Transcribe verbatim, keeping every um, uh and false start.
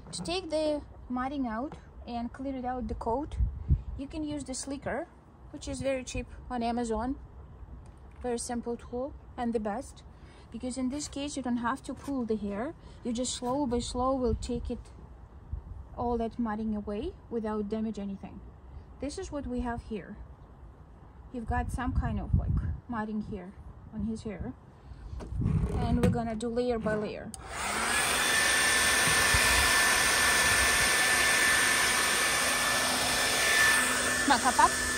To take the matting out and clear it out the coat, you can use the slicker, which is very cheap on Amazon. Very simple tool and the best, because in this case you don't have to pull the hair. You just slow by slow will take it all that matting away without damage anything. This is what we have here. You've got some kind of like matting here on his hair, and we're gonna do layer by layer. Come on, pop up.